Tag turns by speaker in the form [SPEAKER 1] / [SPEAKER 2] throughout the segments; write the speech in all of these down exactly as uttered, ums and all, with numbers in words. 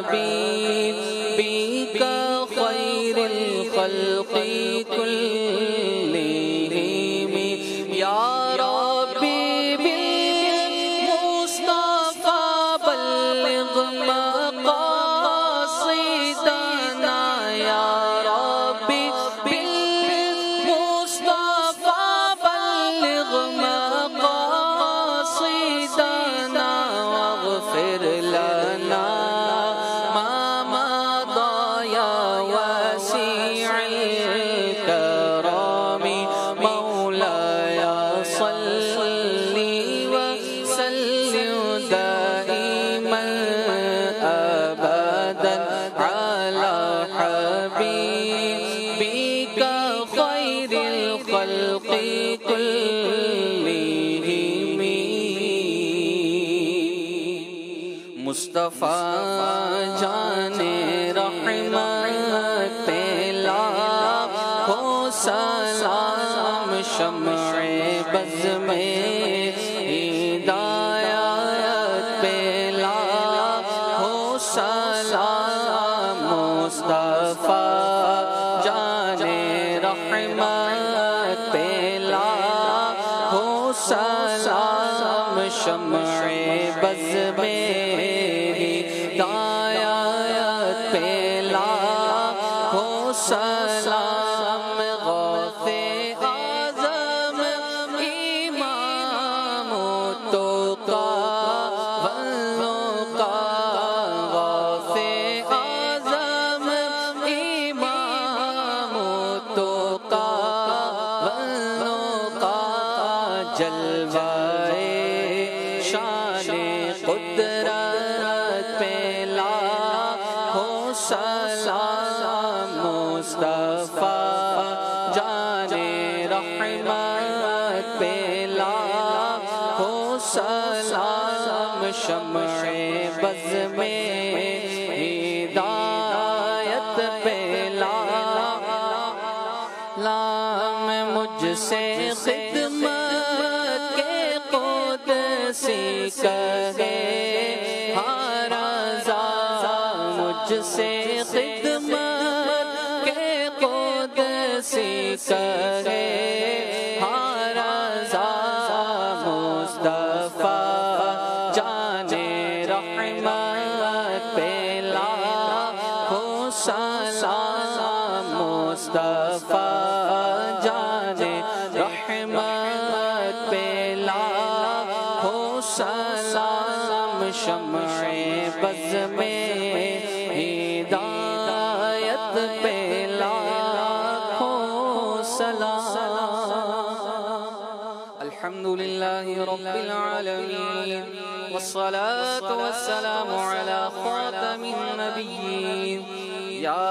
[SPEAKER 1] حبيبك خير الخلق كلهم يا ربي بالمصطفى بلغ مقاصدنا يا ربي بالمصطفى بلغ مقاصدنا واغفر لنا ما مضى يا واسع الكرم مولاي صل وسلم دائما أبدا على حبيبك خير الخلق كلهم مصطفیٰ جان رحمت پہ لاکھوں سلام شمع بز میں ہدایت پہ لاکھوں سلام مصطفیٰ جان رحمت پہ لاکھوں سلام شمع بز میں ہدایت پہ لاکھوں سلام غوث اعظم امام التقیٰ والنقیٰ غوث اعظم امام التقیٰ والنقیٰ جلوائے شان قدرت پہ لاکھوں سلام مصطفیٰ جان رحمت پہ لاکھوں سلام شمع بز میں ہدایت پہ لاکھ مجھ سے خدمت کے قدسی کہے ہر رضا مجھ سے خدمت کے قدسی کہے ہر رضا مصطفیٰ جان رحمت پہ لاکھوں سلام مصطفیٰ جان رحمت پہ لاکھوں سلام شمع بز میں ہدایت پہ لاکھوں سلام الحمدللہ رب العالمین والصلاة والسلام على خاتم النبیین یا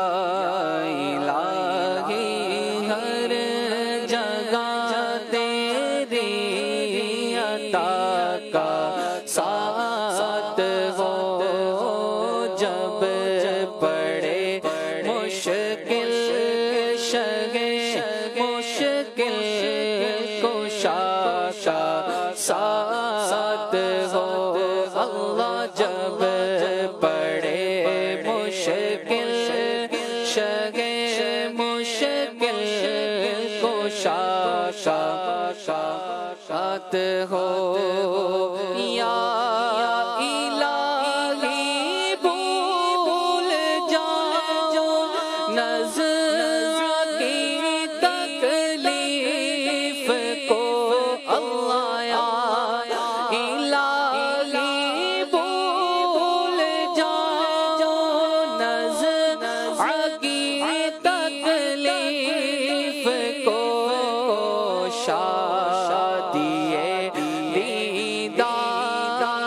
[SPEAKER 1] الہی ہر جگہ تیری عطا کا ساتھ ہو جب پڑے مشکل شگے مشکل کشا کا ساتھ ہو اللہ جب پڑے مشکل شگے مشکل کشا کا ساتھ ہو یا الہی بھول جاؤ نظر کی تکلیف کو اللہ یا الہی بھول جاؤ نظر کی تکلیف کو شادی دیدار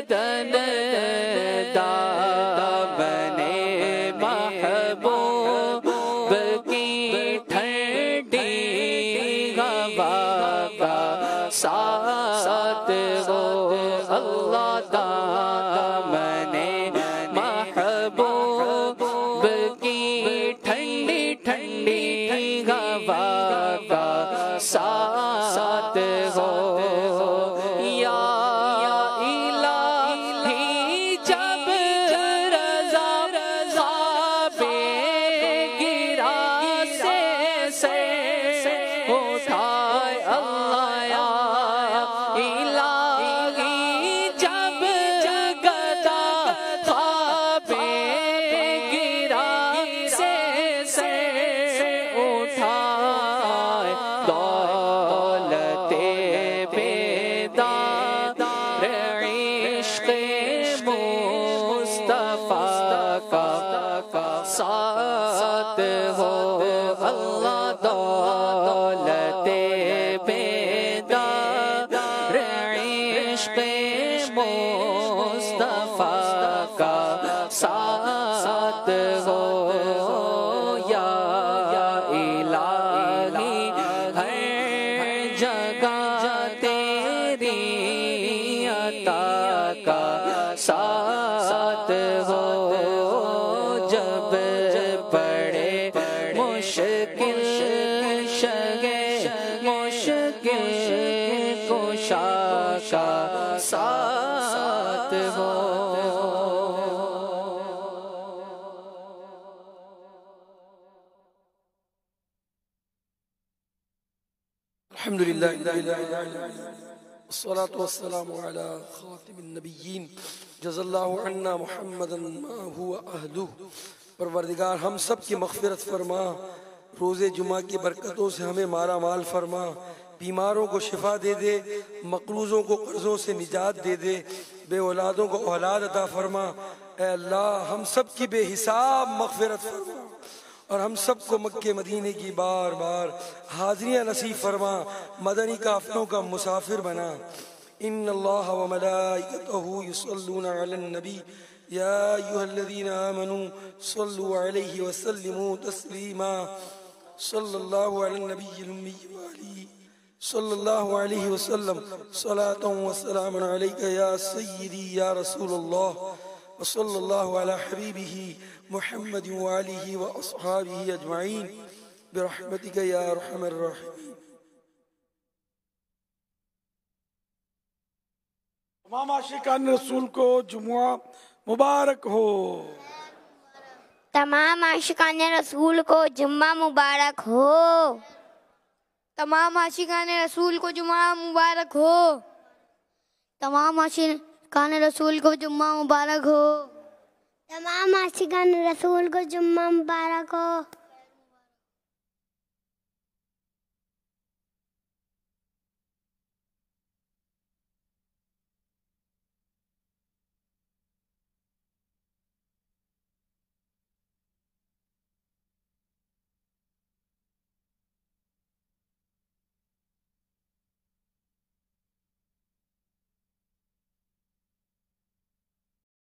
[SPEAKER 1] بدن دامن محبوب کی ٹھنڈی ہوا کا ساتھ ہو اللہ دامن محبوب کی ٹھنڈی ٹھنڈی ہوا کا ساتھ ہو یا الہی جب رضا خواب گرا سے سے اٹھائے اللہ یا الہی جب گدا خواب گرا سے سے اٹھائے دولت بیدار عشق مصطفیٰ کا ساتھ ہو اللہ دولت بیدار عشق مصطفیٰ کا ساتھ ہو یا الہی ہر جگہ تیری عطا کا ساتھ ہو جب پڑے مشکل شگے مشکل کشا کا ساتھ ہو
[SPEAKER 2] الحمد لله والصلاة والسلام على خاتم النبيين جزا الله عنا محمدا ما هو أهله پروردگار ہم سب کی مغفرت فرما روز جمعہ کی برکتوں سے ہمیں مارا مال فرما بیماروں کو شفا دے دے مقروضوں کو قرضوں سے نجات دے دے بے اولادوں کو اولاد عطا فرما اے اللہ ہم سب کی بے حساب مغفرت فرما اور ہم سب کو مکہ مدینے کی بار بار حاضریاں نصیب فرما مدنی قافلوں کا مسافر بنا ان اللہ وملائکتہ یصلون علی النبی یا ایہا الذین آمنوا صلوا علیہ وسلموا تسلیما صلی اللہ علی النبی الامی وآلہ صلی اللہ علیہ وسلم صلاة وسلام علیکہ یا سیدی یا رسول اللہ وصلی اللہ علی حبیبہ محمد وآلہ وأصحابہ اجمعین برحمتک یا ارحم الراحمین. تمام عاشقان رسول کو جمعہ مبارک ہو.
[SPEAKER 3] تمام عاشقان رسول کو جمعہ مبارک ہو. تمام عاشقان رسول کو جمعہ مبارک ہو. تمام عاشقان رسول کو جمعہ مبارک ہو. تمام عاشقان رسول کو جمعہ مبارک ہو.